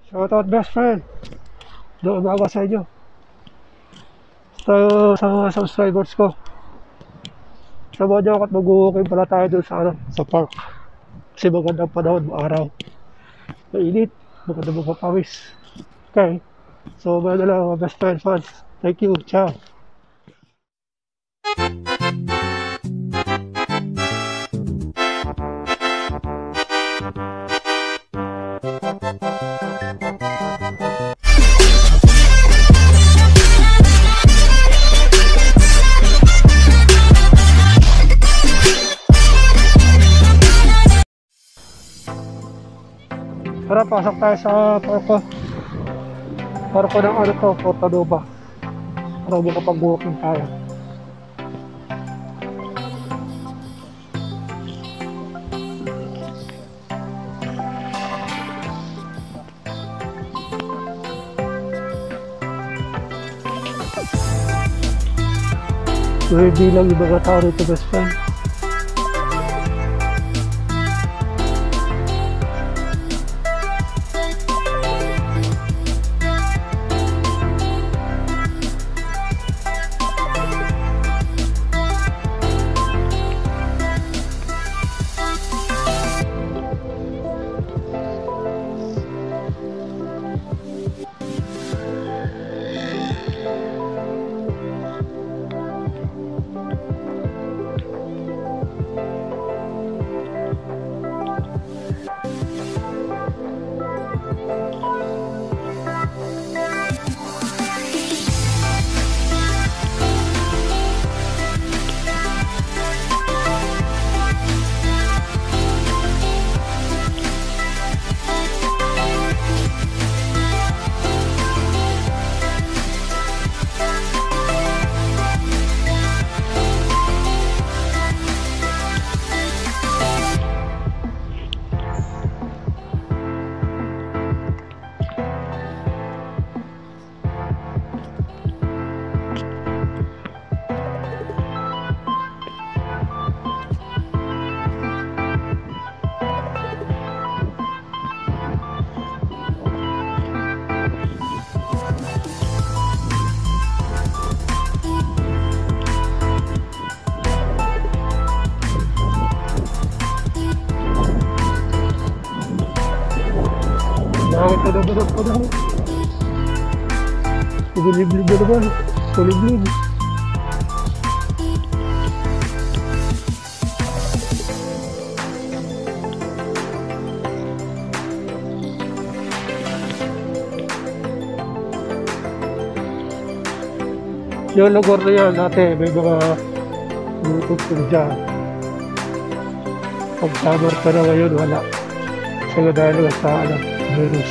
Shout out best friend. Doon umaga sa inyo. Sa mga subscribers ko. Samahan niyo ako at mag-walking pala tayo doon sa park. Kasi magandang panahon, araw. Mainit, magandang magpapawis. Okay. So, mga lang mga best friend fans. Thank you. Ciao. Tara, pasok tayo sa parko. Parko ng ano to, Portanova. Para makapag-walking tayo. Hindi lang yung mga tao rito, best friend. Bakit ka naman pa daw? Pagaliblib na naman. Pagaliblib. Yung lugar na yan natin, may mga YouTube dyan. Pag summer ka na ngayon, wala. Sila dahil sa virus.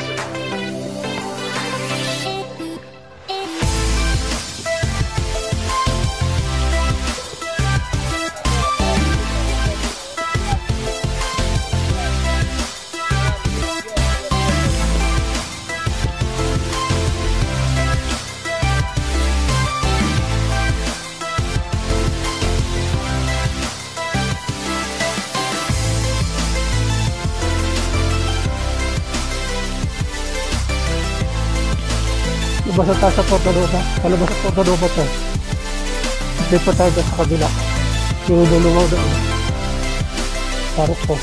Basta tayo sa Portanova. Palabas sa Portanova to. Hindi pa tayo sa kabila. Yung dalawa doon. Parok ko.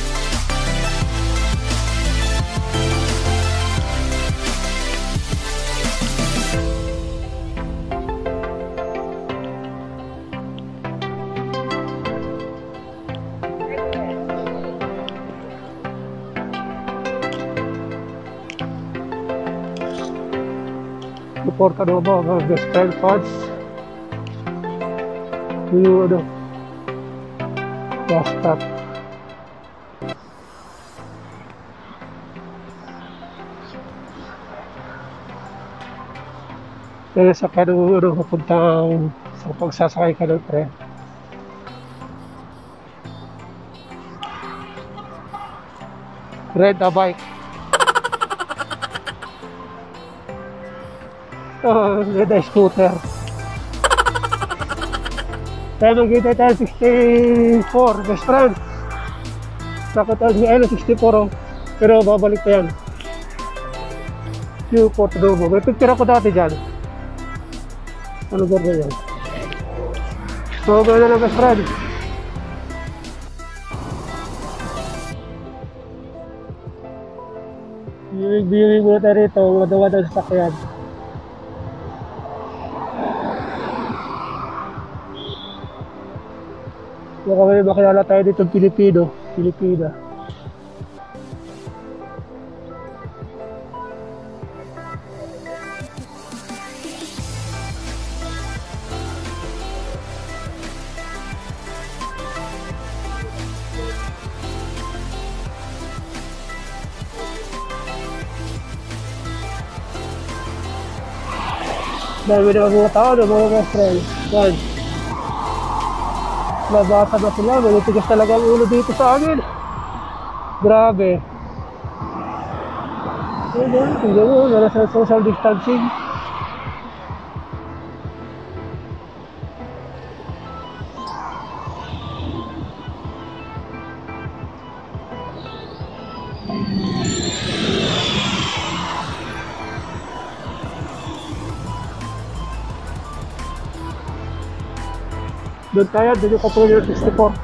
Portanova, mga best friend fans. Yung ano, bus stop. Kaya sa kanong ano, papuntang sa pagsasakay ka ng tren. Rent a bike. Rent a scooter. Tayo magkita tayo 64, best friend. Sakot tayo 64, pero babalik pa yan. Newport Domo. May picture ako dati dyan. Ano ba yan? So, gano'n na best friend. Viewing muna tayo rito. Wadawa sa sakyan. Baka may makilala tayo dito Pilipina. Dami na mga tao na mga best friend. Yan. Nabasa na sila. Manitigas talaga ang ulo dito sa amin. Grabe. Tingnan mo. Wala sa social distancing. Doon tayo, doon yung Kapulyo 64.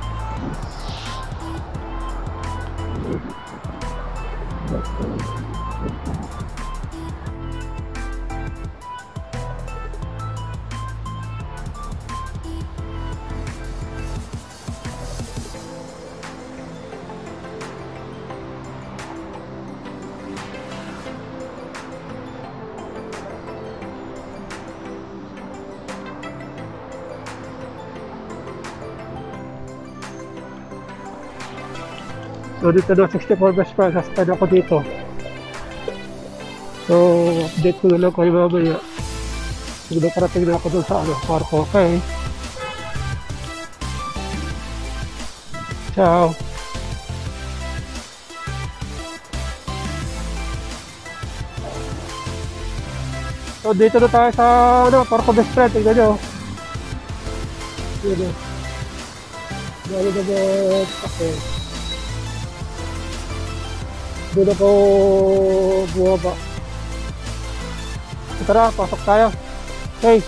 So dito na 64 best friend, suspend ako dito. So update ko na lang kayo mamaya. Kung nakarating na ako dun sa parko, okay? Ciao! So dito na tayo sa parko best friend, tingnan nyo. Yun o. Gano'n na ba? Okay. Doon ako buwaba. Tara, pasok tayo. Okay.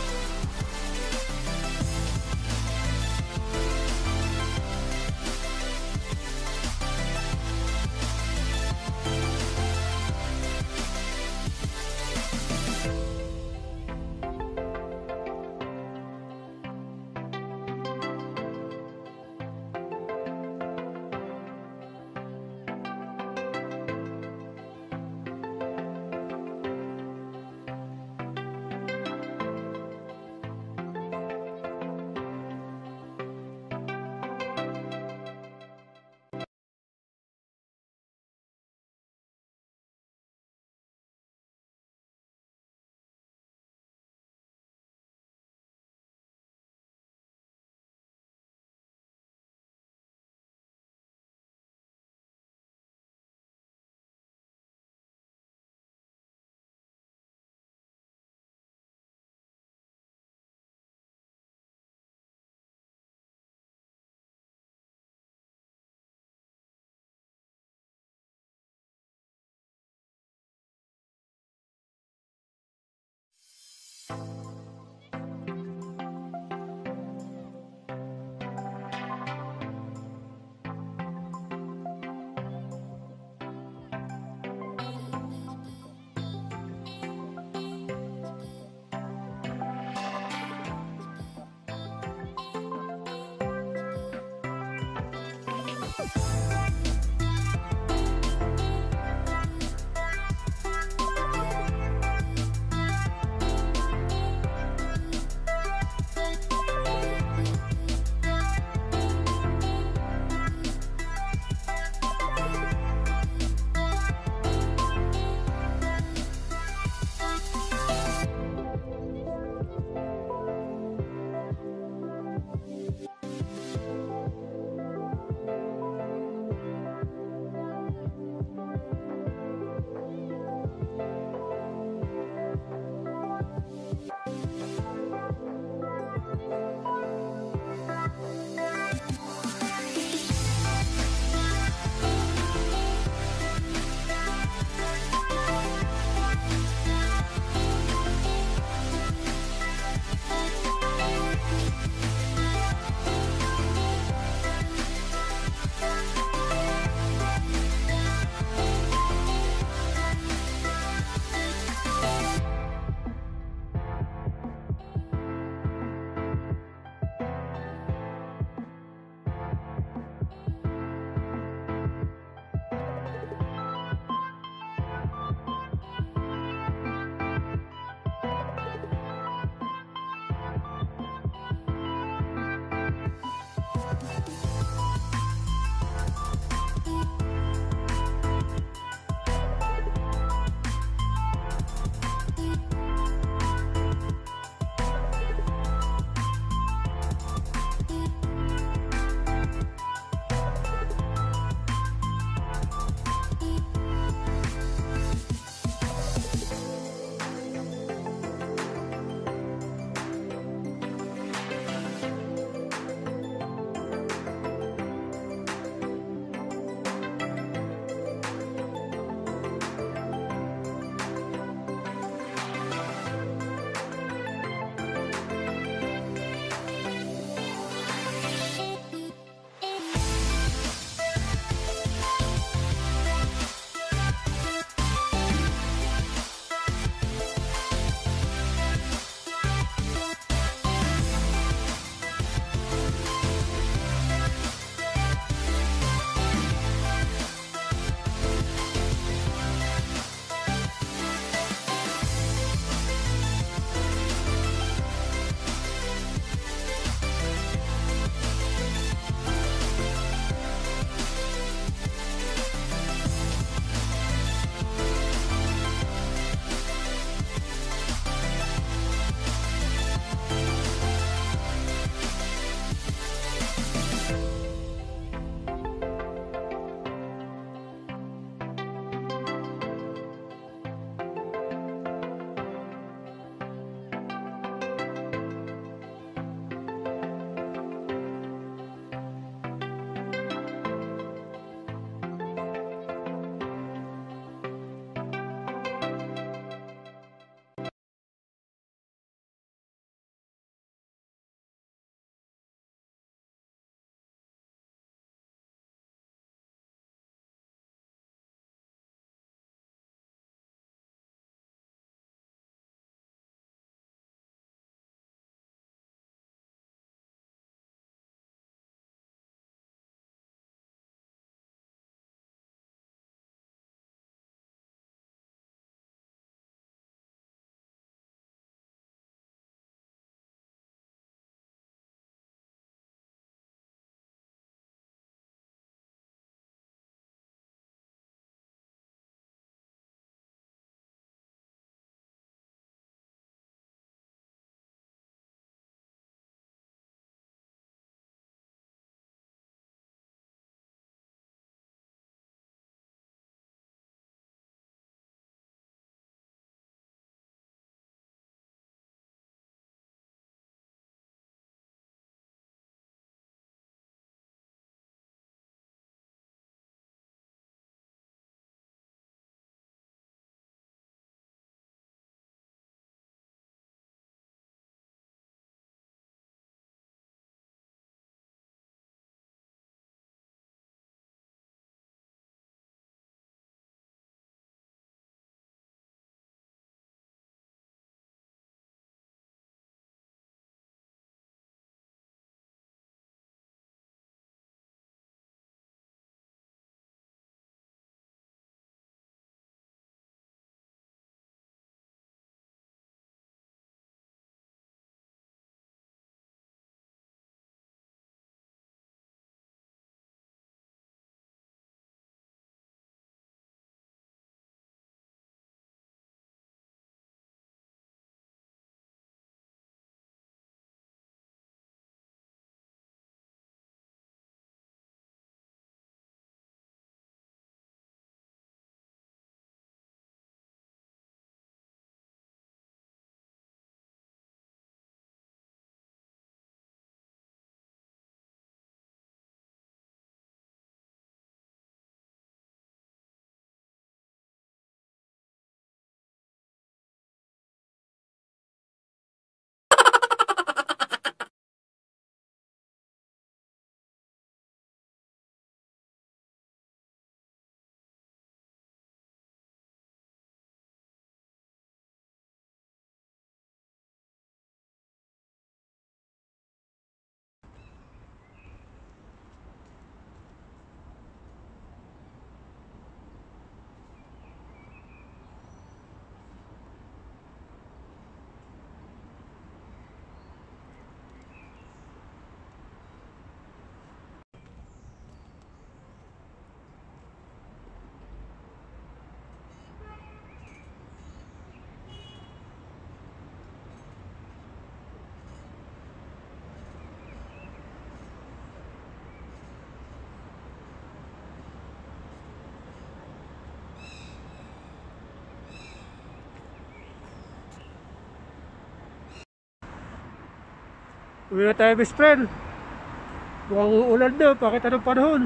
Uwi na tayo, best friend. Mukhang uulan na, pakita ng panahon.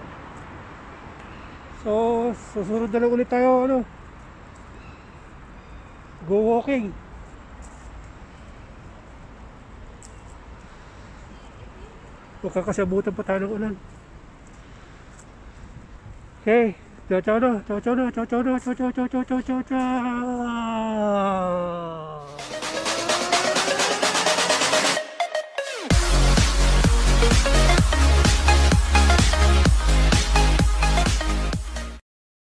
So, susunod na lang ulit tayo, ano, go walking. Magkakasabutan pa tayo ng ulan. Okay, ciao ciao na, ciao ciao na, ciao ciao na, ciao ciao ciao ciao ciao ciao.